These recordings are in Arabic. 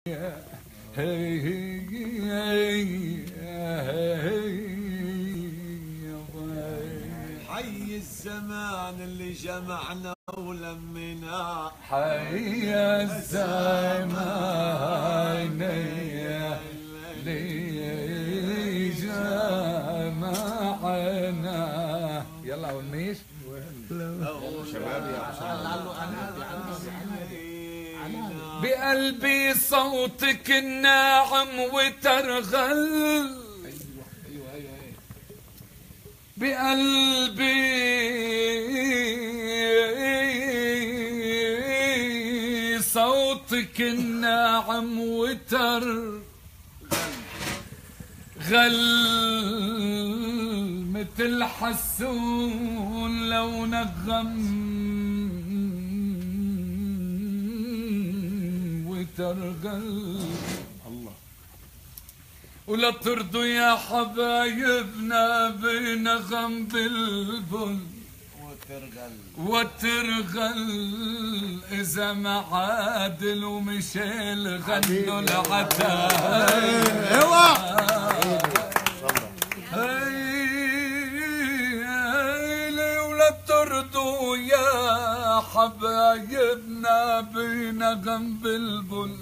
حي الزمان اللي جمعنا ولمنا، حي الزمان اللي جمعنا. يلا والميش شباب يا بقلبي صوتك الناعم وترغل، بقلبي صوتك الناعم وترغل، مثل حسون لو نغم وترغل. الله ولا ترضوا يا حبايبنا بنغم بلبل وترغل إذا ما عادل ومشيل غنوا العتاب. ولا ترضوا يا حبايبنا بنغم بلبل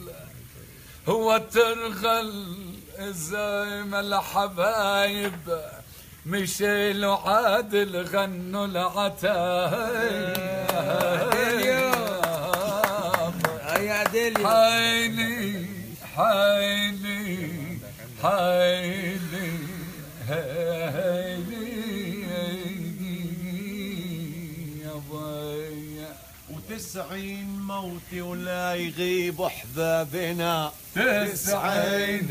وترغل إذا ما الحبايب مشيلوا عادل غنوا العتاب. يا دليل حيلي حيلي حيلي حيلي يا ضيع. 90 موتي ولا يغيب احبابنا، 90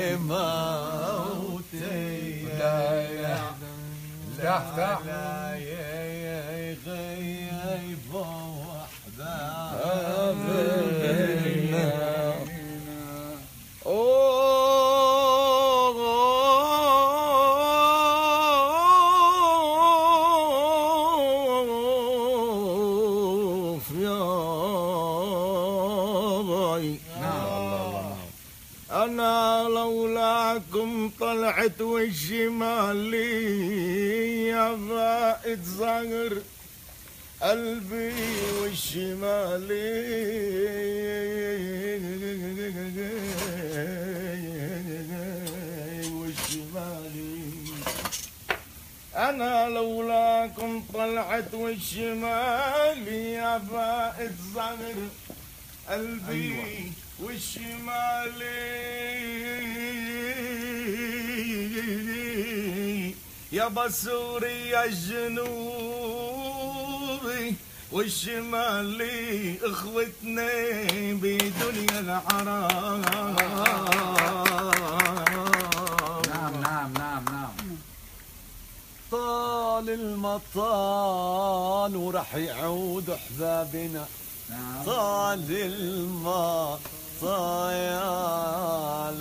موتي لا يغيب احبابنا. أنا لولاكم طلعت والشمالي يا فائد صغر قلبي والشمالي والشمالي. أنا لولاكم طلعت والشمالي يا فائد صغر قلبي والشمالي يا بسوري يا الجنوبي والشمالي اخوتنا بدنيا العرب. نعم نعم نعم نعم. طال المطال ورح يعود احبابنا، طال المطال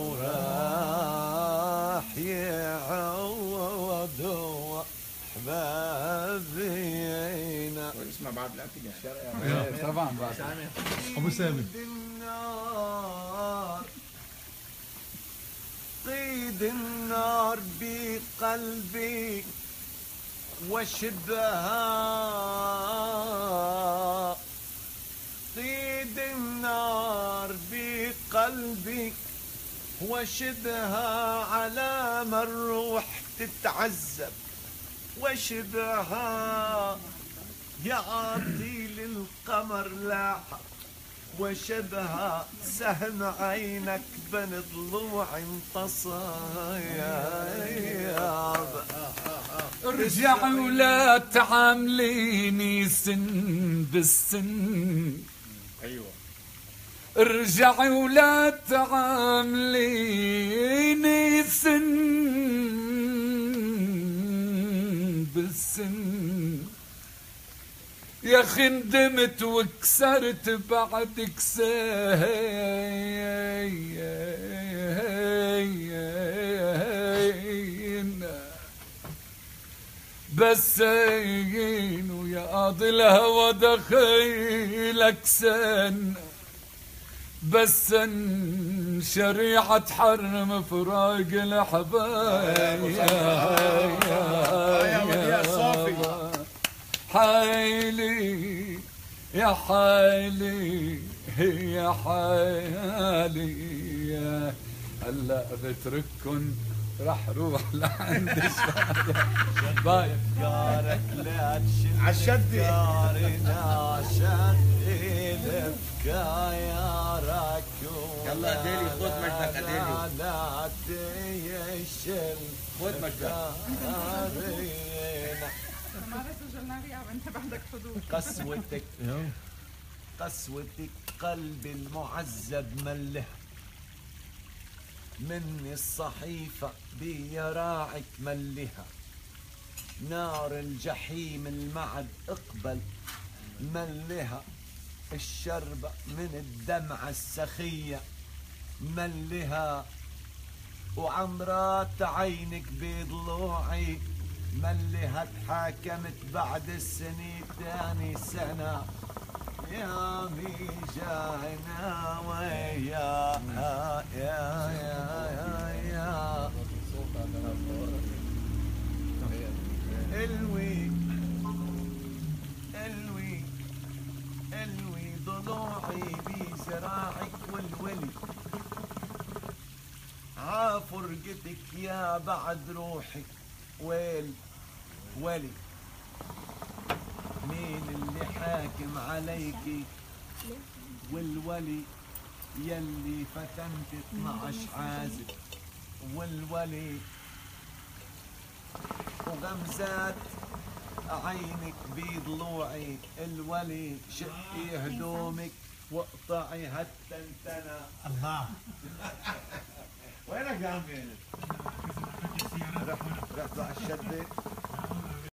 وراح يعود احبابنا. اسمع بعد الاكل يا الشارع طبعا بعد ابو سامي. قيد النار بقلبي وشبها، قيد النار بقلبي وشبها على ما الروح تتعذب وشبها يا عطيل القمر لاحق وشبها سهم عينك بين ضلوع انتصايا. ارجع ولا تعامليني سن بالسن. ايوه ارجع ولا تعامليني سن بالسن. يا اخي ندمت وكسرت بعد كسين، بسين ويا قاضي الهوى دخيلك سن. بس ان شريعة حرم فراق الحبايب يا صافي حالي يا حالي يا حالي هلا بترككن رح روح لعند الشارع باي افكارك لا تشد عالشد. افكارنا شد الافكار يلا أديلي، خد مجدك أديلي. لا تيشل خد مجدك. ما سجلنا فيها وانت بعدك حضور. قسوتك قلبي المعذب مله مني الصحيفة بيراعك ملها نار الجحيم المعد اقبل ملها الشربة من الدمعة السخية ملها وعمرات عينك بضلوعي ملها تحاكمت بعد السنين تاني سنة يا ميجانا ويا يا الوي الوي الوي ضلوعي بزراعك والولي عافرقتك يا بعد روحك ويل ولي مين اللي حاكم عليكي والولي يلي فتنت 12 عازب والولي وغمزات عينك بضلوعي الولي شقي هدومك واقطعي هالتنتنة الله وينك يا عمي؟ رحت على الشدة